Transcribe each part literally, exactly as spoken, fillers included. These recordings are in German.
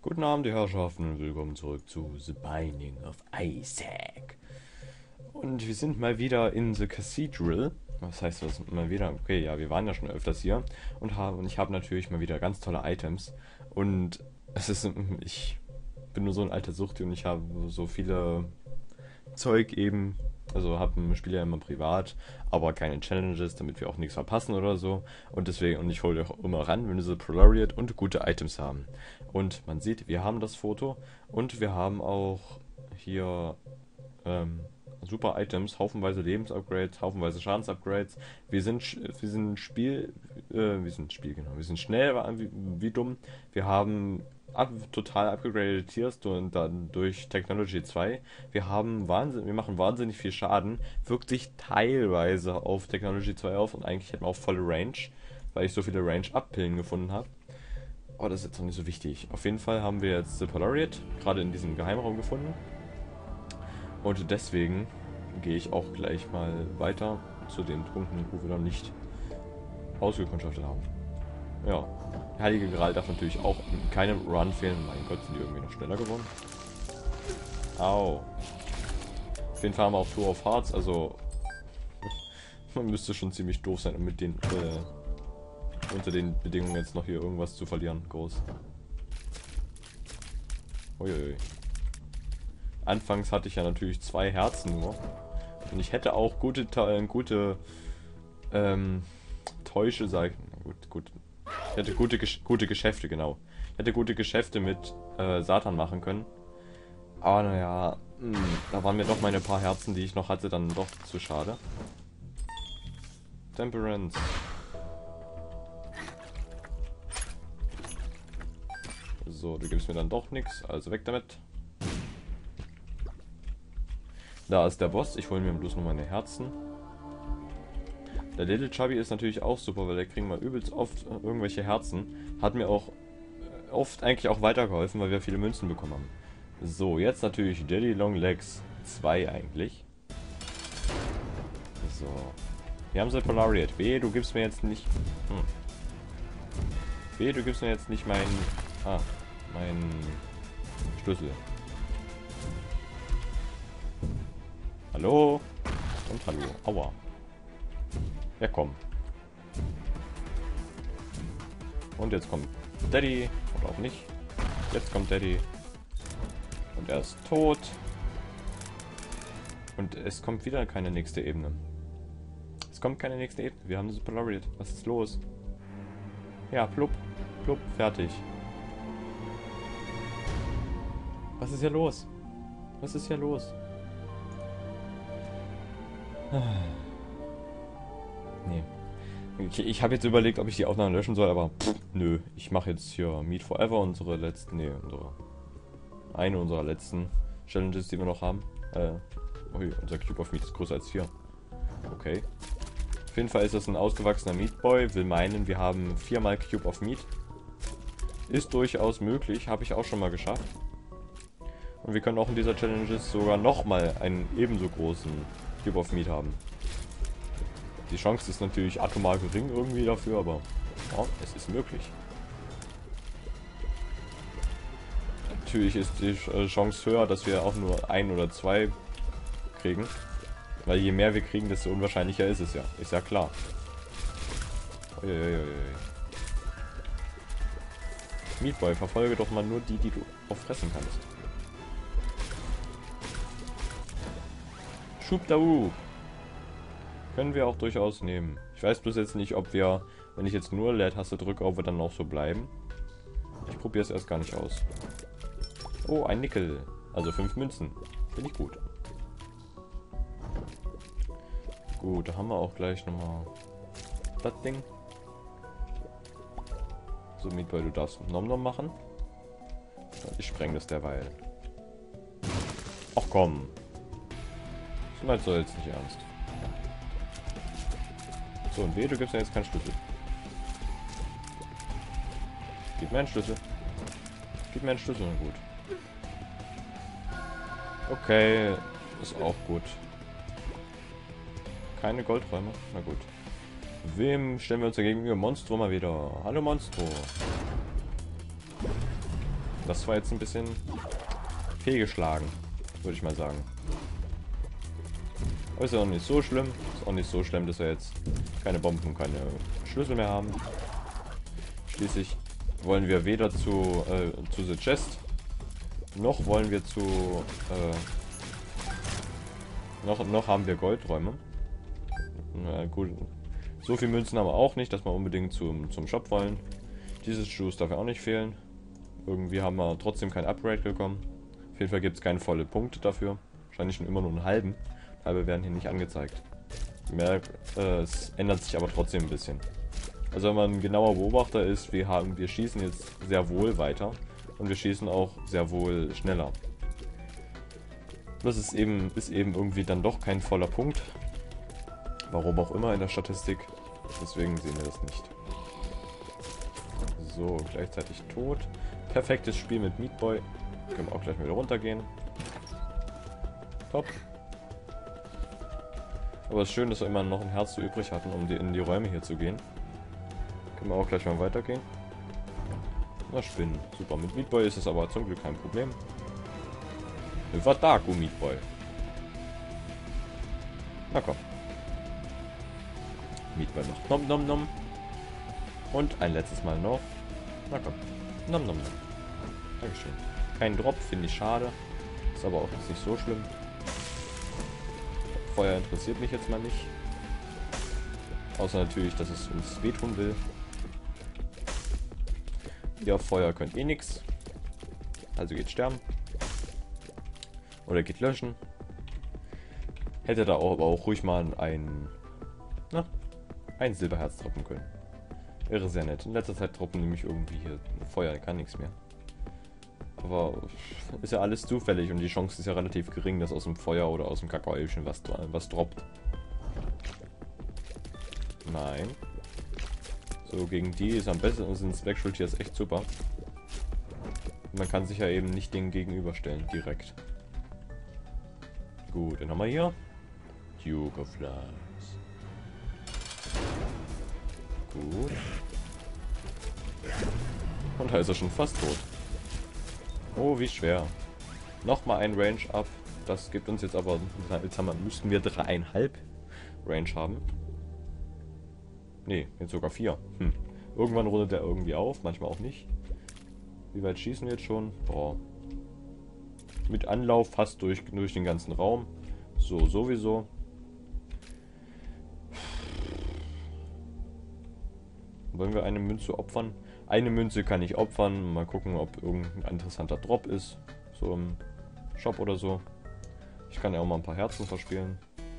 Guten Abend, die Herrschaften, und willkommen zurück zu The Binding of Isaac. Und wir sind mal wieder in The Cathedral. Was heißt das? Mal wieder? Okay, ja, wir waren ja schon öfters hier. Und, haben, und ich habe natürlich mal wieder ganz tolle Items. Und es ist, ich bin nur so ein alter Suchti und ich habe so viele Zeug eben. Also habe ein Spiel ja immer privat, aber keine Challenges, damit wir auch nichts verpassen oder so. Und deswegen, und ich hole auch immer ran, wenn wir so Polariat und gute Items haben. Und man sieht, wir haben das Foto und wir haben auch hier ähm, super Items, haufenweise Lebensupgrades, haufenweise Schadensupgrades. Wir sind, sch- wir sind Spiel, äh, wir sind Spiel, genau. Wir sind schnell, wie, wie dumm. Wir haben ab, total abgegradete Tiers und dann durch Technology zwei. Wir haben Wahnsinn, wir machen wahnsinnig viel Schaden, wirkt sich teilweise auf Technology zwei auf und eigentlich hätten wir auch volle Range, weil ich so viele Range-Up-Pillen gefunden habe. Oh, das ist jetzt noch nicht so wichtig. Auf jeden Fall haben wir jetzt The Polariat gerade in diesem Geheimraum gefunden. Und deswegen gehe ich auch gleich mal weiter zu den Punkten, wo wir noch nicht ausgekundschaftet haben. Ja, der Heilige Gral darf natürlich auch in keinem Run fehlen. Mein Gott, sind die irgendwie noch schneller geworden? Au. Auf jeden Fall haben wir auch Tour of Hearts, also man müsste schon ziemlich doof sein, um mit den äh, unter den Bedingungen jetzt noch hier irgendwas zu verlieren. Groß. Uiuiui. Anfangs hatte ich ja natürlich zwei Herzen nur. Und ich hätte auch gute, äh, gute ähm, Täusche, sag ich. Na gut, gut. Ich hätte gute, gute Geschäfte, genau. Ich hätte gute Geschäfte mit äh, Satan machen können. Aber naja, mh, da waren mir doch meine paar Herzen, die ich noch hatte, dann doch zu schade. Temperance. So, du gibst mir dann doch nichts, also weg damit. Da ist der Boss, ich hole mir bloß noch meine Herzen. Der Little Chubby ist natürlich auch super, weil der kriegen wir übelst oft irgendwelche Herzen. Hat mir auch oft eigentlich auch weitergeholfen, weil wir viele Münzen bekommen haben. So, jetzt natürlich Daddy Long Legs zwei eigentlich. So. Wir haben The Polariat. Wehe, du gibst mir jetzt nicht... Hm. Wehe, du gibst mir jetzt nicht meinen... Ah, meinen Schlüssel. Hallo? Und hallo. Aua. Ja, komm. Und jetzt kommt Daddy. Oder auch nicht. Jetzt kommt Daddy. Und er ist tot. Und es kommt wieder keine nächste Ebene. Es kommt keine nächste Ebene. Wir haben das Polariat. Was ist los? Ja, plupp. Plupp. Fertig. Was ist hier los? Was ist hier los? Nee. Ich, ich habe jetzt überlegt, ob ich die Aufnahme löschen soll, aber pff, nö. Ich mache jetzt hier Meet Forever, unsere letzten, nee, unsere, eine unserer letzten Challenges, die wir noch haben. Äh, ui, unser Cube of Meat ist größer als vier. Okay. Auf jeden Fall ist das ein ausgewachsener Meat Boy. Will meinen, wir haben viermal Cube of Meat. Ist durchaus möglich, habe ich auch schon mal geschafft. Und wir können auch in dieser Challenges sogar nochmal einen ebenso großen Cube of Meat haben. Die Chance ist natürlich atomar gering irgendwie dafür, aber ja, es ist möglich. Natürlich ist die Chance höher, dass wir auch nur ein oder zwei kriegen. Weil je mehr wir kriegen, desto unwahrscheinlicher ist es ja. Ist ja klar. Uiuiui. Meatboy, verfolge doch mal nur die, die du auffressen kannst. Schubdau. Können wir auch durchaus nehmen. Ich weiß bloß jetzt nicht, ob wir, wenn ich jetzt nur Leertaste drücke, ob wir dann auch so bleiben. Ich probiere es erst gar nicht aus. Oh, ein Nickel. Also fünf Münzen. Finde ich gut. Gut, da haben wir auch gleich nochmal das Ding. So, Meatboy, du darfst Nom Nom machen. Ich spreng das derweil. Ach komm. So weit soll jetzt nicht ernst. So, und weh, du gibst mir jetzt keinen Schlüssel. Gib mir einen Schlüssel. Gib mir einen Schlüssel, na gut. Okay, ist auch gut. Keine Goldräume, na gut. Wem stellen wir uns dagegen? Monstro mal wieder. Hallo Monstro. Das war jetzt ein bisschen fehlgeschlagen, würde ich mal sagen. Aber ist ja auch nicht so schlimm. Ist auch nicht so schlimm, dass wir jetzt keine Bomben und keine Schlüssel mehr haben. Schließlich wollen wir weder zu, äh, zu The Chest, noch wollen wir zu... Äh, noch, noch haben wir Goldräume. Na gut. So viel Münzen haben wir auch nicht, dass wir unbedingt zum, zum Shop wollen. Dieses Juice darf ja auch nicht fehlen. Irgendwie haben wir trotzdem kein Upgrade bekommen. Auf jeden Fall gibt es keine volle Punkte dafür. Wahrscheinlich schon immer nur einen halben. Halbe werden hier nicht angezeigt. Mehr, äh, es ändert sich aber trotzdem ein bisschen. Also wenn man ein genauer Beobachter ist, wir haben, wir schießen jetzt sehr wohl weiter. Und wir schießen auch sehr wohl schneller. Das ist eben, ist eben irgendwie dann doch kein voller Punkt. Warum auch immer in der Statistik. Deswegen sehen wir das nicht. So, gleichzeitig tot. Perfektes Spiel mit Meat Boy. Können wir auch gleich wieder runtergehen. Top. Aber es ist schön, dass wir immer noch ein Herz so übrig hatten, um die, in die Räume hier zu gehen. Können wir auch gleich mal weitergehen. Na, Spinnen. Super. Mit Meat Boy ist es aber zum Glück kein Problem. Wataku Meat Boy. Na komm. Meat Boy macht Nom Nom Nom. Und ein letztes Mal noch. Na komm. Nom Nom Nom. Dankeschön. Kein Drop, finde ich schade. Ist aber auch jetzt nicht so schlimm. Feuer interessiert mich jetzt mal nicht. Außer natürlich, dass es uns wehtun will. Ja, Feuer könnt eh nix. Also geht sterben. Oder geht löschen. Hätte da auch, aber auch ruhig mal ein, na, ein Silberherz droppen können. Wäre sehr nett. In letzter Zeit droppen nämlich irgendwie hier Feuer, kann nichts mehr. Aber ist ja alles zufällig und die Chance ist ja relativ gering, dass aus dem Feuer oder aus dem Kakaoöschen was, was droppt. Nein. So, gegen die ist am besten, sind Spectral Tears echt super. Man kann sich ja eben nicht denen gegenüberstellen, direkt. Gut, dann haben wir hier Duke of Flies. Gut. Und da ist er schon fast tot. Oh, wie schwer. Nochmal ein Range up. Das gibt uns jetzt aber... Jetzt haben wir, müssten wir dreieinhalb Range haben. Ne, jetzt sogar vier. Hm. Irgendwann rundet er irgendwie auf, manchmal auch nicht. Wie weit schießen wir jetzt schon? Boah. Mit Anlauf fast durch, durch den ganzen Raum. So, sowieso. Wollen wir eine Münze opfern? Eine Münze kann ich opfern. Mal gucken, ob irgendein interessanter Drop ist. So im Shop oder so. Ich kann ja auch mal ein paar Herzen verspielen.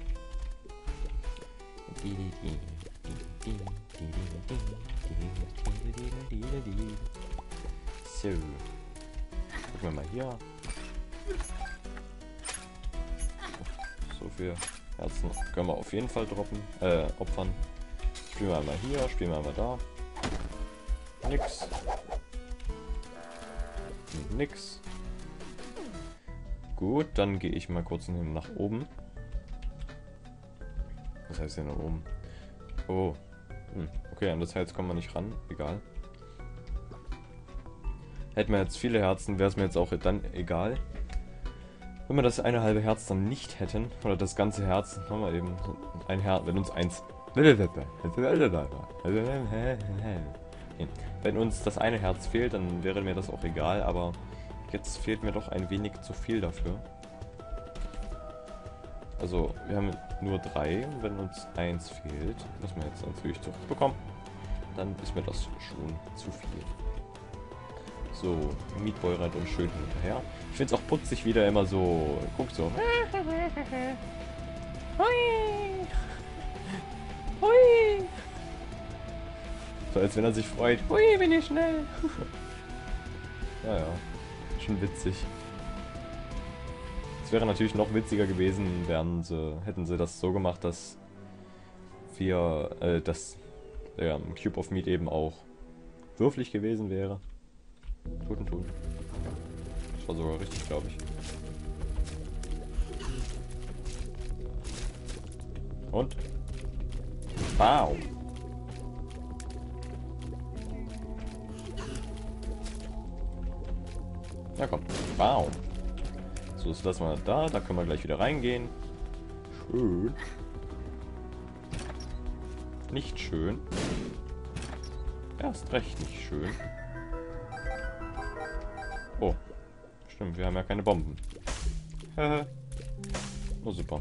So. Gucken wir mal hier. So viel Herzen können wir auf jeden Fall droppen, äh, opfern. Spielen wir einmal hier, spielen wir einmal da. Nix. Nix. Gut, dann gehe ich mal kurz nach oben. Was heißt hier nach oben? Oh. Hm. Okay, an das Herz kommen wir nicht ran. Egal. Hätten wir jetzt viele Herzen, wäre es mir jetzt auch dann egal. Wenn wir das eine halbe Herz dann nicht hätten, oder das ganze Herz, haben wir eben ein Herz, wenn uns eins... Wenn uns das eine Herz fehlt, dann wäre mir das auch egal, aber jetzt fehlt mir doch ein wenig zu viel dafür. Also, wir haben nur drei, und wenn uns eins fehlt, was wir jetzt natürlich zurückbekommen, dann ist mir das schon zu viel. So, Meat Boy rennt uns schön hinterher. Ich finde es auch putzig, wieder immer so, guckt so. Hui! Hui! So, als wenn er sich freut. Hui, bin ich schnell! Naja, schon witzig. Es wäre natürlich noch witziger gewesen, wären sie, hätten sie das so gemacht, dass wir, äh, dass der Cube of Meat eben auch würflich gewesen wäre. Tuten tun. Das war sogar richtig, glaube ich. Und? Wow! Na komm. Wow. So, ist das mal da. Da können wir gleich wieder reingehen. Schön. Nicht schön. Erst recht nicht schön. Oh. Stimmt, wir haben ja keine Bomben. Oh, super.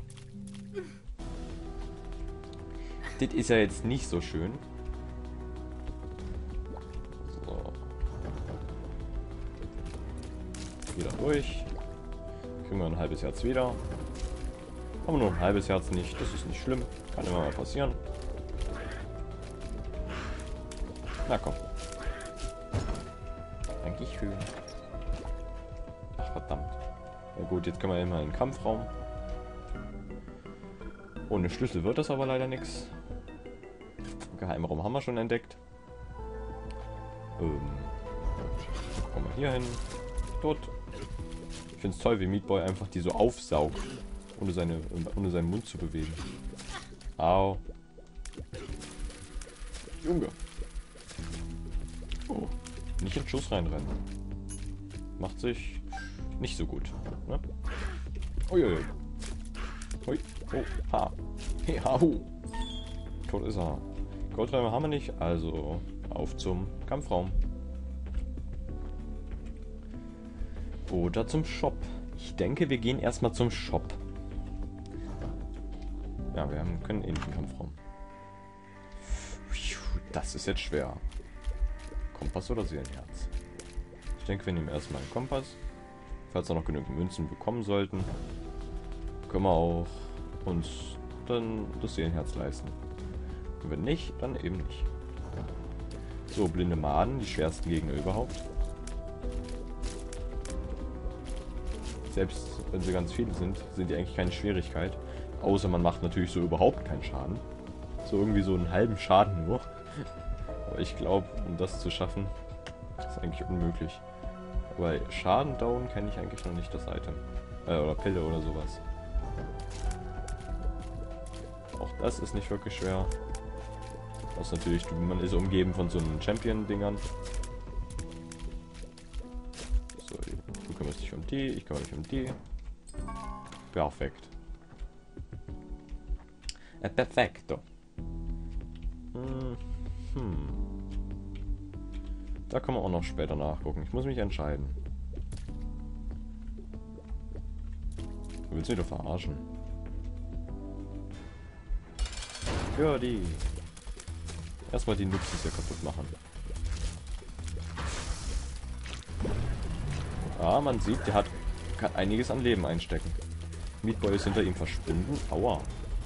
Das ist ja jetzt nicht so schön. So. Wieder durch. Kriegen wir ein halbes Herz wieder. Haben wir nur ein halbes Herz nicht. Das ist nicht schlimm. Kann immer mal passieren. Na komm. Eigentlich schön. Ach verdammt. Na gut, jetzt können wir immer in den Kampfraum. Ohne Schlüssel wird das aber leider nichts. Geheimraum haben wir schon entdeckt. Ähm, kommen wir hier hin. Dort. Ich finde es toll, wie Meat Boy einfach die so aufsaugt, ohne, seine, ohne seinen Mund zu bewegen. Au. Junge. Oh. Nicht in den Schuss reinrennen. Macht sich nicht so gut. Ne? Uiuiui. Hui. Oh. Ha. Hey, hau. Tot ist er. Goldräume haben wir nicht, also auf zum Kampfraum. Oder zum Shop. Ich denke, wir gehen erstmal zum Shop. Ja, wir haben, können eh nicht im Kampfraum. Das ist jetzt schwer. Kompass oder Seelenherz? Ich denke, wir nehmen erstmal einen Kompass. Falls wir noch genügend Münzen bekommen sollten, können wir auch uns dann das Seelenherz leisten. Und wenn nicht, dann eben nicht. So, blinde Maden, die schwersten Gegner überhaupt. Selbst wenn sie ganz viele sind, sind die eigentlich keine Schwierigkeit. Außer man macht natürlich so überhaupt keinen Schaden. So irgendwie so einen halben Schaden nur. Aber ich glaube, um das zu schaffen, ist eigentlich unmöglich. Weil Schaden down kenne ich eigentlich noch nicht das Item. Äh, oder Pille oder sowas. Auch das ist nicht wirklich schwer. Das ist natürlich, man ist umgeben von so einen Champion-Dingern. So, du kümmerst dich um die, ich kümmere mich um die. Perfekt. Äh, perfekto. Hm. Hm. Da können wir auch noch später nachgucken. Ich muss mich entscheiden. Du willst mich doch verarschen. Für die. Erstmal die Nupsis hier kaputt machen. Ah, man sieht, der hat, kann einiges an Leben einstecken. Meat Boy ist hinter ihm verschwunden. Aua.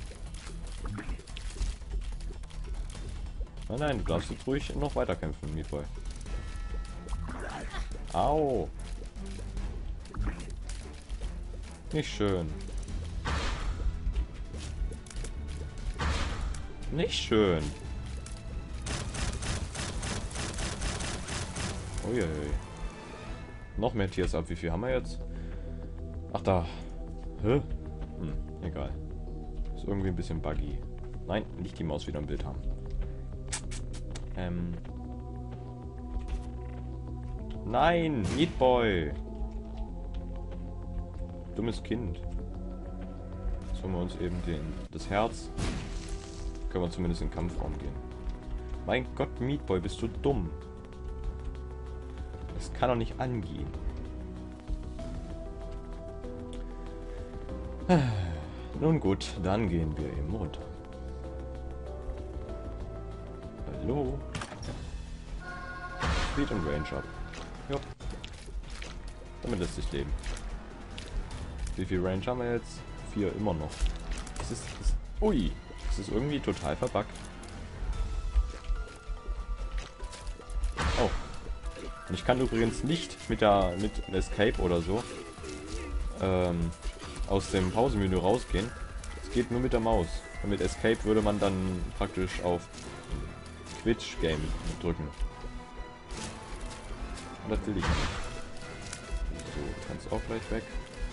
Nein, nein, du darfst jetzt ruhig noch weiter kämpfen, Meat Boy. Au. Nicht schön. Nicht schön. Uiuiui. Noch mehr Tiers ab. Wie viel haben wir jetzt? Ach da. Hä? Hm, egal. Ist irgendwie ein bisschen buggy. Nein, nicht die Maus wieder im Bild haben. Ähm. Nein, Meat Boy. Dummes Kind. Jetzt holen wir uns eben den, das Herz. Können wir zumindest in den Kampfraum gehen. Mein Gott, Meat Boy, bist du dumm. Das kann doch nicht angehen. Nun gut, dann gehen wir eben runter. Hallo? Speed und Range up. Jupp. Damit lässt sich leben. Wie viel Range haben wir jetzt? Vier immer noch. Das ist, das, ui, das ist irgendwie total verbuggt. Oh. Und ich kann übrigens nicht mit der mit Escape oder so ähm, aus dem Pausemenü rausgehen. Es geht nur mit der Maus. Und mit Escape würde man dann praktisch auf Twitch Game drücken. Und das will ich nicht. So, du kannst auch gleich weg.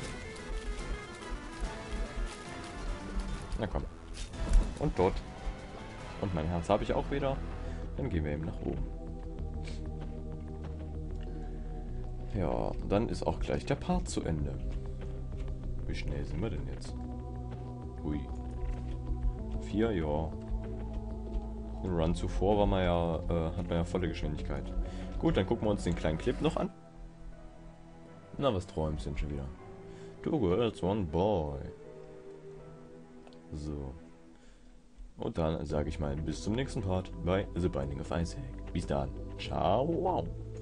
Na komm. Und dort. Und mein Herz habe ich auch wieder. Dann gehen wir eben nach oben. Ja, dann ist auch gleich der Part zu Ende. Wie schnell sind wir denn jetzt? Hui. Vier, ja. Den Run zuvor war man ja, äh, hat man ja volle Geschwindigkeit. Gut, dann gucken wir uns den kleinen Clip noch an. Na, was träumst du denn schon wieder? Two girls, one boy. So. Und dann sage ich mal bis zum nächsten Part bei The Binding of Isaac. Bis dann. Ciao.